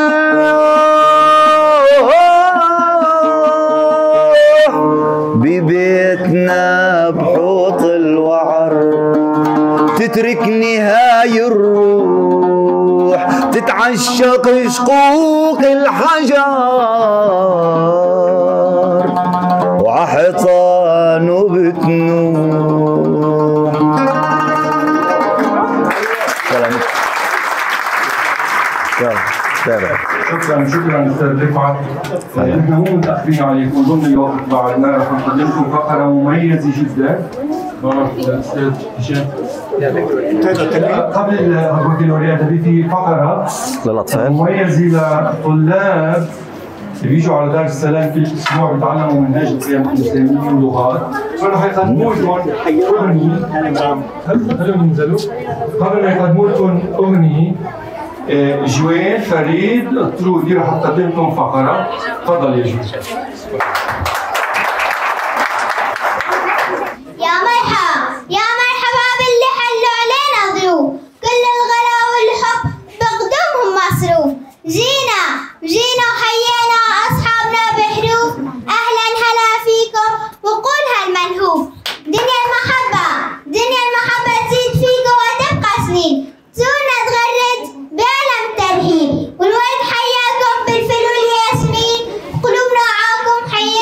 ببيتنا بحوط الوعر تتركني هاي الروح تتعشق شقوق الحجر وعحيطانه بتنوح. شكرا استاذ رفعت. نحن مو متاخرين عليكم ضمن الوقت بعدنا رح نقدم لكم فقره مميزه جدا. الاستاذ هشام قبل البكالوريا في فقره للاطفال مميزه للطلاب اللي بيجوا على دار السلام كل اسبوع بيتعلموا منهج القيم الاسلاميه واللغات، فرح يقدموا لكم اغنيه. هلا بننزلوا قبل ما يقدموا لكم اغنيه جوين فريد الطرودي رح تقدم لكم فقره. تفضل يا جوين. يا مرحبا باللي حلوا علينا ضيوف كل الغلا والحب بقدمهم مصروف. جينا وحيينا اصحابنا بحروف اهلا هلا فيكم وقولها المنهوف. دنيا المحبه تزيد فيكم وتبقى سنين زورنا تغرد بعلم ترهيب والورد حياكم بالفل والياسمين قلوبنا معاكم حياكم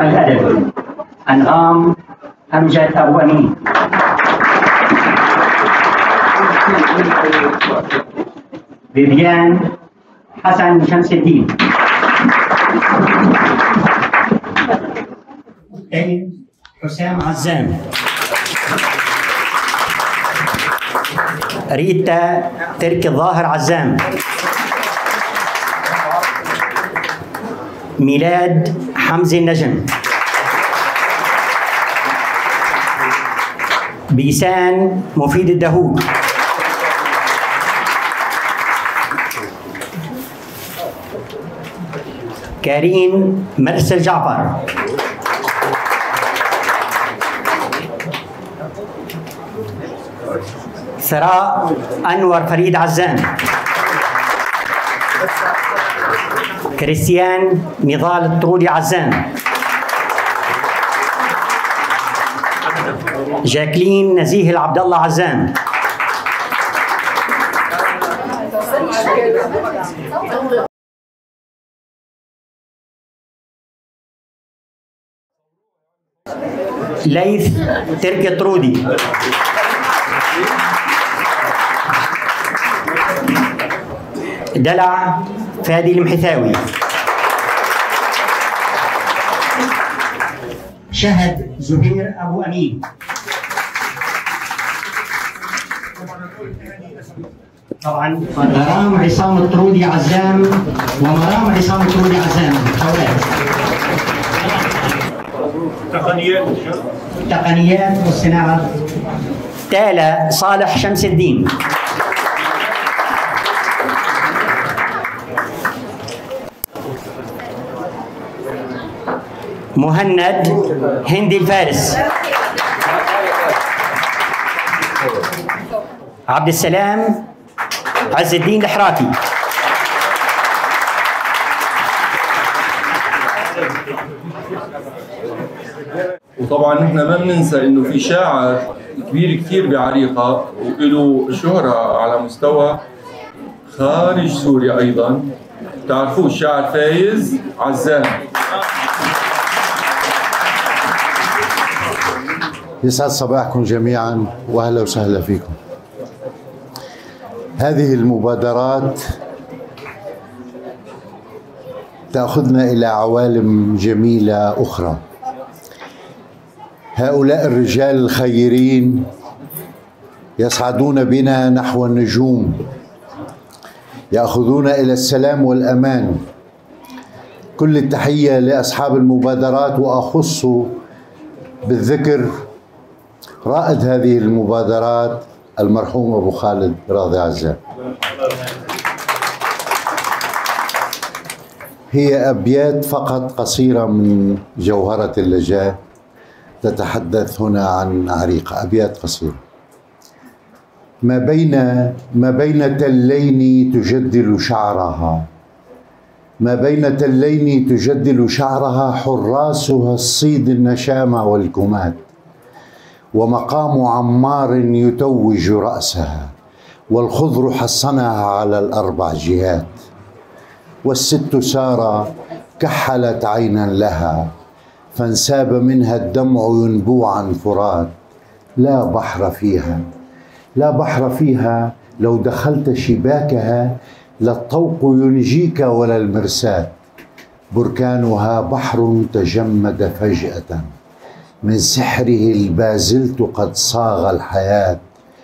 الشعر الأدبي أنغام أمجد أبو أمين. فيفيان حسن شمس الدين. حسام عزام. ريتا تركي الظاهر عزام. ميلاد حمزة النجم. بيسان مفيد الدهوك. كارين مرسل جعفر. ثراء أنور فريد عزام. كريستيان نضال الطرودي عزام. جاكلين نزيه العبد الله عزام. ليث تركي الطرودي. دلع فادي المحثاوي. شهد زهير أبو أمين. طبعا مرام عصام الطرودي عزام ومرام عصام الطرودي عزام. تقنيات والصناعة. تالا صالح شمس الدين. مهند هندي الفارس. عبد السلام عز الدين الحراكي. وطبعا نحن ما بننسى انه في شاعر كبير كثير بعريقه وله شهره على مستوى خارج سوريا ايضا، تعرفوه الشاعر فايز عزام. يسعد صباحكم جميعا واهلا وسهلا فيكم. هذه المبادرات تأخذنا إلى عوالم جميلة أخرى. هؤلاء الرجال الخيرين يصعدون بنا نحو النجوم، يأخذون إلى السلام والأمان. كل التحية لأصحاب المبادرات، وأخص بالذكر رائد هذه المبادرات المرحوم أبو خالد راضي عزام. هي أبيات فقط قصيرة من جوهرة اللجاء تتحدث هنا عن عريقة. أبيات قصيرة. ما بين تلين تجدل شعرها، ما بين تلين تجدل شعرها، حراسها الصيد النشامة والكمات، ومقام عمار يتوج رأسها، والخضر حصنها على الأربع جهات، والست سارة كحلت عينا لها، فانساب منها الدمع ينبوعا فرات. لا بحر فيها، لا بحر فيها، لو دخلت شباكها لا الطوق ينجيك ولا المرساة. بركانها بحر تجمد فجأة، من سحره البازلت قد صاغ الحياة،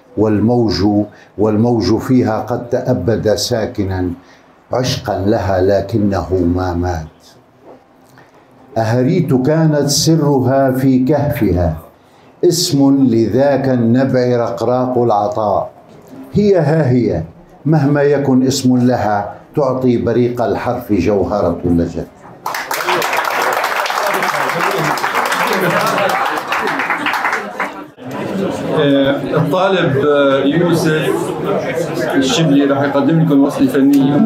والموج فيها قد تأبد ساكنا عشقا لها لكنه ما مات. أهريت كانت سرها في كهفها، اسم لذاك النبع رقراق العطاء. هي ها هي مهما يكن اسم لها، تعطي بريق الحرف جوهرة اللجأ. الطالب يوسف الشبلي راح يقدم لكم وصلة فنية.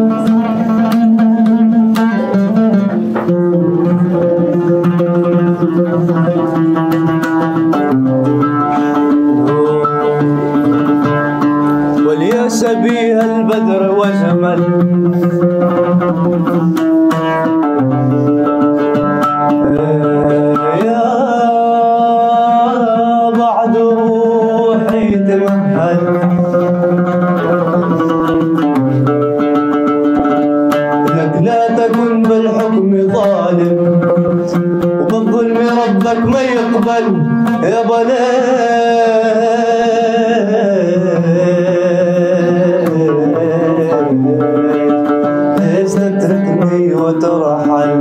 وليس بها البدر وجمل تقبل يا ليش تتركني وترحل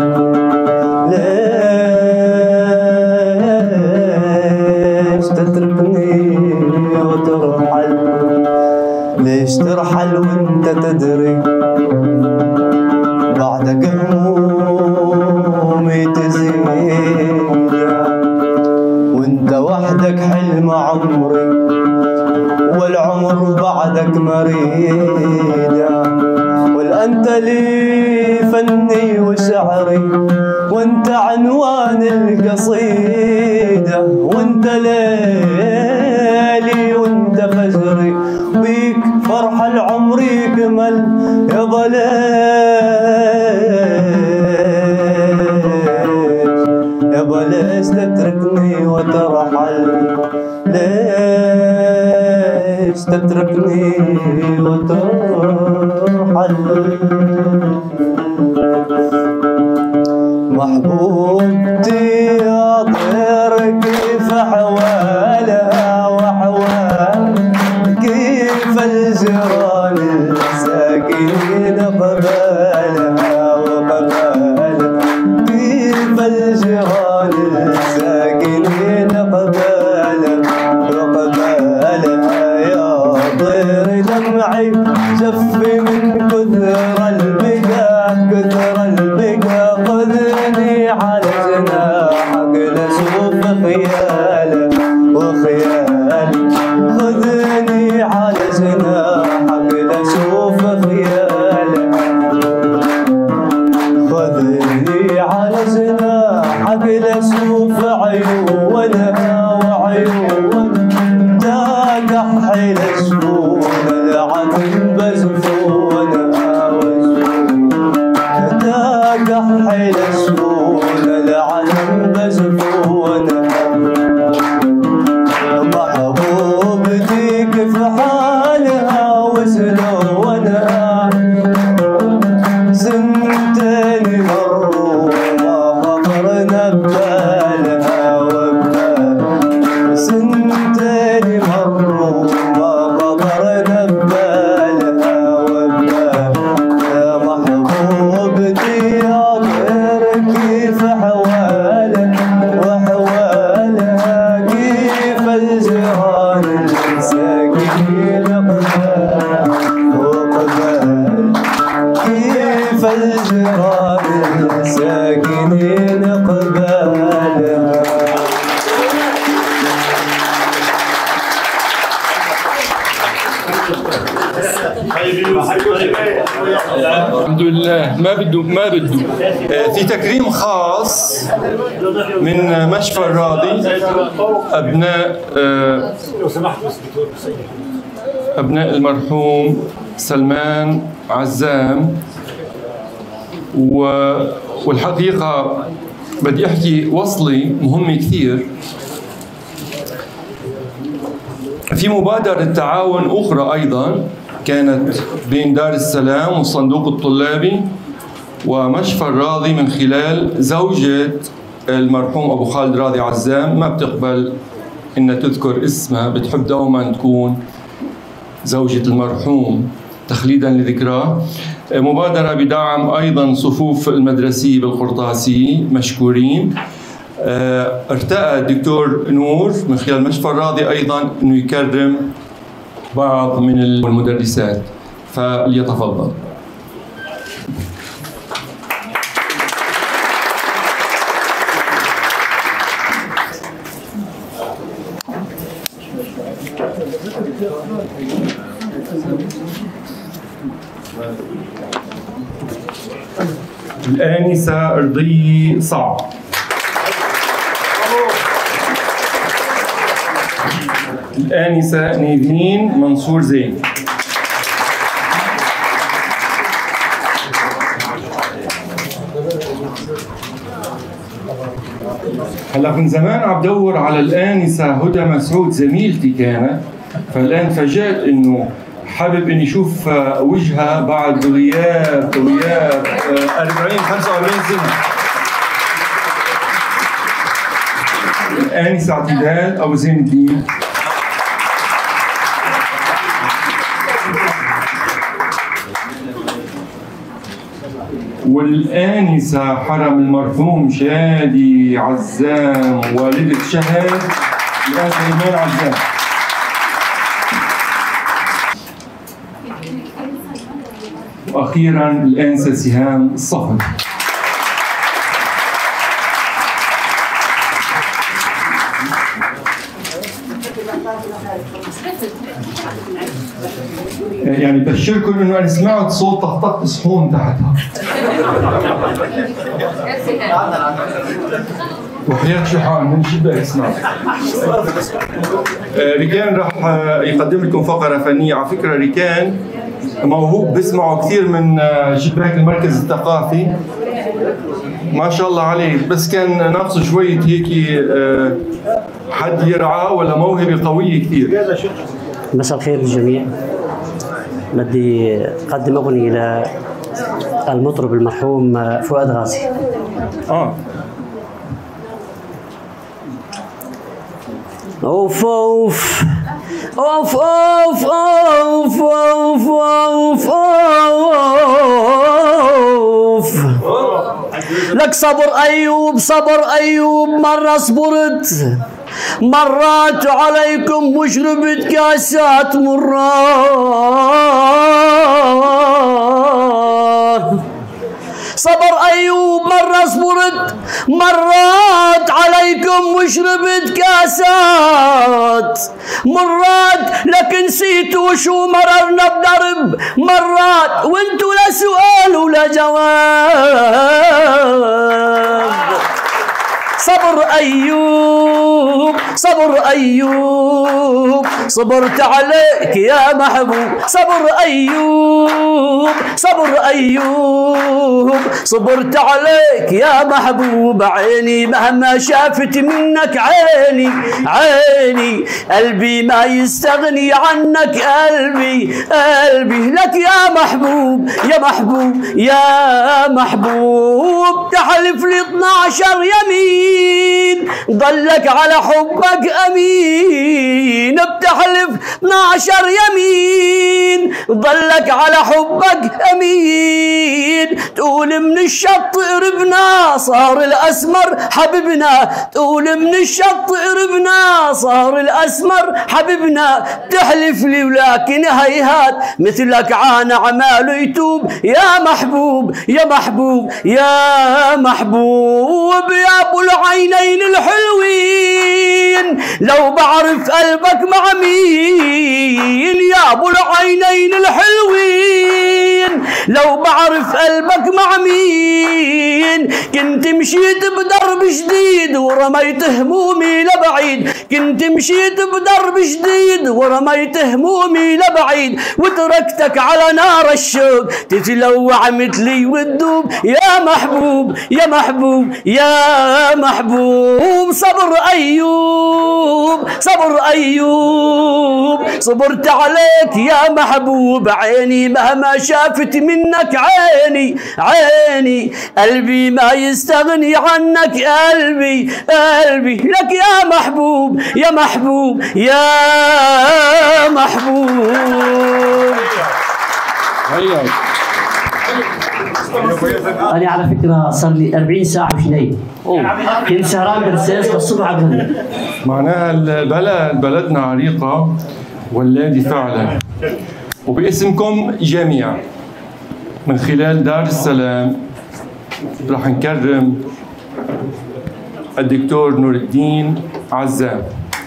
ليش تتركني وترحل ليش ترحل وانت تدري بعدك همومي تزيد وانت وحدك حلم عمري والعمر بعدك مريد والأنت لي فني وشعري وانت عنوان القصيدة وانت ليلي وانت فجري بيك فرح العمر يكمل يابا يابا ليش تتركني وترحل ليش تتركني وترحل محبوبتي يا طير كيف أحوالها وأحوال كيف الجيران الساكنين قبالها وقبالها كيف الجيران الساكنين قبالها وقبالها يا طير دمعي جفي من كثر البكاء كثر البكاء خذني على جناحك لأشوف خيالك وخيالك خذني على جناحك لأشوف خيالك خذني على جناحك لأشوف عيونها وعيونها تاكحي لشفون العتب بزفونها تاكحي لشفون العتب بزفونها محبوبتي كيف حالها وسلونها سنتين مروا ما خطرنا ببالها وببالها سنتين مروا ما خطرنا ببالها وببالها يا محبوبتي يا طير كيف حوالك وحوالها كيف الجيران الساكنين قبالها وقبالها كيف الجيران الساكنين قبالها الحمد لله ما بده في تكريم خاص من مشفى الراضي ابناء المرحوم سلمان عزام والحقيقه بدي احكي وصلي مهمه كثير. في مبادرة تعاون أخرى أيضا كانت بين دار السلام والصندوق الطلابي ومشفى الراضي من خلال زوجة المرحوم أبو خالد راضي عزام ما بتقبل إن تذكر اسمها، بتحب دوما تكون زوجة المرحوم تخليدا لذكراه. مبادرة بدعم أيضا صفوف المدرسية بالقرطاسي مشكورين. ارتأى الدكتور نور من خلال مشفى الراضي أيضا أنه يكرم بعض من المدرسات، فليتفضل. الآنسة رضية صعب. الآنسة نيفين منصور زين. هلا من زمان عم بدور على الآنسة هدى مسعود زميلتي كانت، فالآن فاجأت إنه حابب إني أشوف وجهها بعد غياب 40 45 سنة. الآنسة اعتدال أبو زين الدين. والآنسة حرم المرحوم شادي عزام والدة شهد الآنسة إيمان عزام. وأخيرا الآنسة سهام الصفر. يعني بشركم انه انا سمعت صوت طقطقة صحون تحتها. وحياة شحان من شبه اسمع. ريكان راح يقدم لكم فقرة فنية. على فكرة ريكان موهوب، بسمعه كثير من شباك المركز الثقافي ما شاء الله عليه، بس كان ناقصه شوية هيك حد يرعاه ولا موهبة قوية كثير. مساء الخير للجميع. بدي أقدم أغنية للمطرب المرحوم فؤاد غازي. أوف أوف أوف أوف أوف أوف أوف أوف لك صبر أيوب، صبر أيوب، مرة صبرت مرات عليكم وشربت كاسات مرات. صبر أيوب مرة صبرت مرات عليكم وشربت كاسات مرات، لكن نسيتوا شو مررنا بدرب مرات وانتوا لا سؤال ولا جواب. صبر أيوب، صبر أيوب، صبرت عليك يا محبوب. صبر أيوب، صبر أيوب، صبرت عليك يا محبوب. عيني مهما شافت منك عيني عيني، قلبي ما يستغني عنك قلبي قلبي. لك يا محبوب يا محبوب يا محبوب، تحلف لي 12 يمين ضلك على حبك أمين. بتحلف 12 يمين ضلك على حبك أمين. تقول من الشط قربنا صار الأسمر حبيبنا، تقول من الشط قربنا صار الأسمر حبيبنا. تحلف لي ولكن هيهات مثلك عانى عماله يتوب. يا محبوب يا محبوب يا محبوب، يا أبو العينين الحلوين، لو بعرف قلبك مع مين. يا أبو العينين الحلوين، لو بعرف قلبك مع مين. كنت مشيت بدرب جديد ورميت همومي لبعيد، كنت مشيت بدرب جديد ورميت همومي لبعيد. وتركتك على نار الشوق تتلوع مثلي وتدوب. يا محبوب يا محبوب يا محبوب. صبر أيوب، صبر أيوب، صبرت عليك يا محبوب. عيني مهما شافت منك عيني عيني، قلبي ما يستغني عنك قلبي قلبي. لك يا محبوب يا محبوب يا محبوب. أنا على فكرة صار لي 40 ساعة مش نايم، كنت سهران بالرصاص للصبح قبل. معناها بلدنا عريقة ولادي فعلا. وباسمكم جميعا من خلال دار السلام رح نكرم الدكتور نور الدين عزام.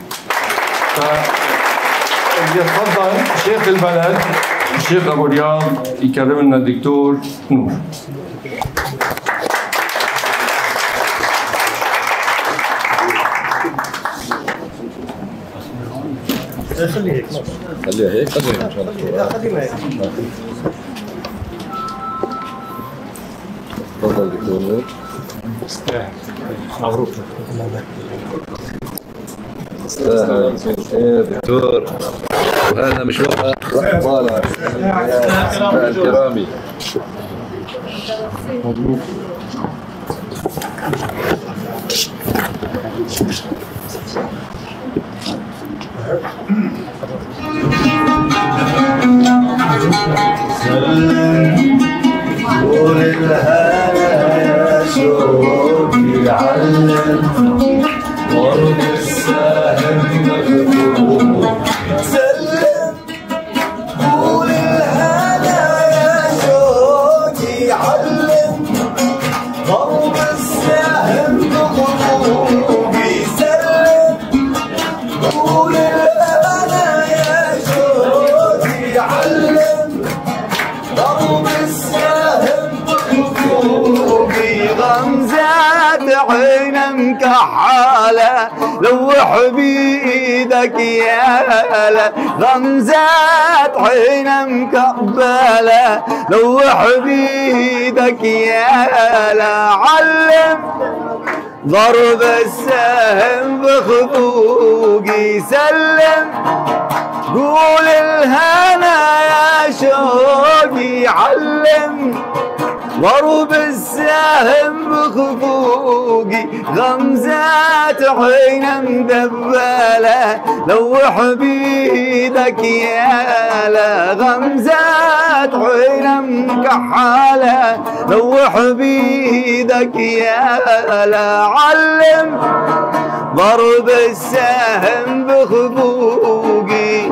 يتفضل شيخ البلد الشيخ ابو رياض يكرم لنا الدكتور نور. خليها هيك خليها هيك خليها ان شاء الله. خليها هيك. تفضل دكتور نور. مبروك. استاهل يا دكتور، وهذا مش وقت راح طالع الكرامي. مبروك. قول الهنا يا شوقي علم ورد الساهم مكتوب سلم قول الهنا يا شوقي علم ضرب الساهم مكتوب سلم قول الهنا يا شوقي علم ضرب الساهم بخفوقي غمزات عينا مكحالة لوح بإيدك يالا غمزات عينا مكبلة لوح بإيدك يالا علم ضرب السهم بخفوقي سلم قول الهنا يا شوقي علم ضرب السهم بخفوقي غمزات عينا مدبلة لوح بيدك يالا غمزات عينا مكحالة لوح بيدك يالا علم ضرب السهم بخفوقي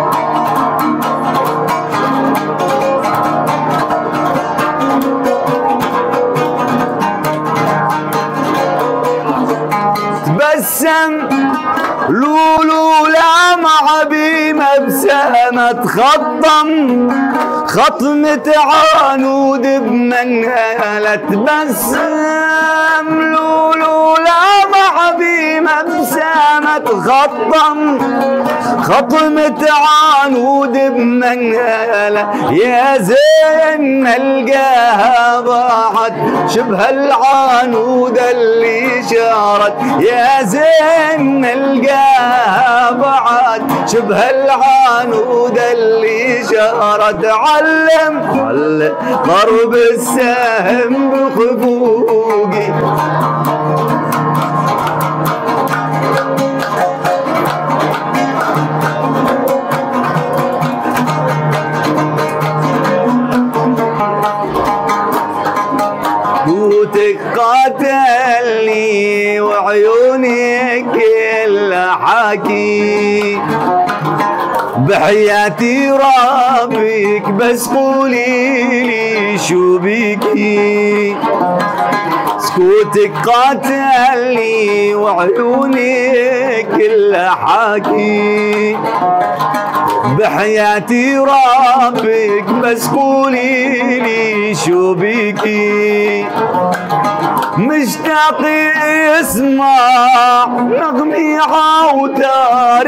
تبسم لولو لا مع بمبسمة خطمة عنود بمنهلة تبسم لولو لا مع بمبسمة خطمة عنود بمنهلة يا زين نلقاها بعد شبه العنود اللي شارت يا زين نلقاها بعد شبه العنود اللي شارت علم ضرب السهم بخفوقي قوتك قاتلني وعيونك كلها حكي بحياتي ربك بس قولي لي شو بيكي سكوتك قاتلني وعيونك كلها حكي بحياتي ربك بس قولي لي شو بيكي مشتاق يسمع نغمي عودار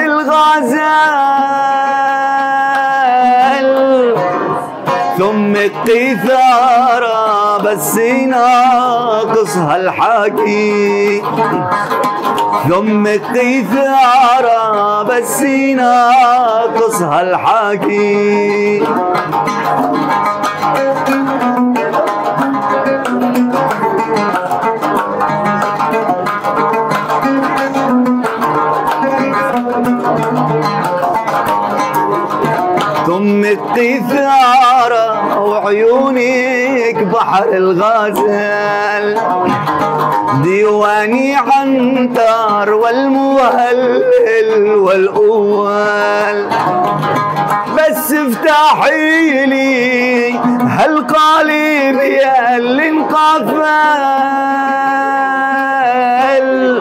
الغزال ثم القيثارة بس يناقصها الحكي ثم القيثارة بس يناقصها الحكي ثم القيثارة وعيونك بحر الغزال ديواني عنتر والمهلل والأول بس افتحي لي هالقالب يا اللي انقفل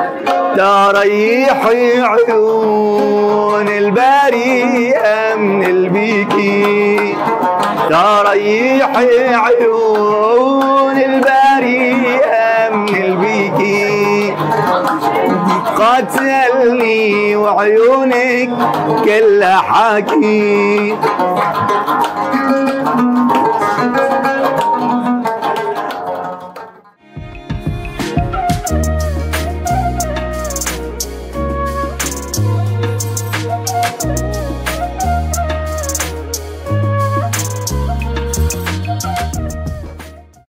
تريحي عيون البريئة من البيكي تريحي عيون البريئة من البيكي قاتلني وعيونك كلها حكي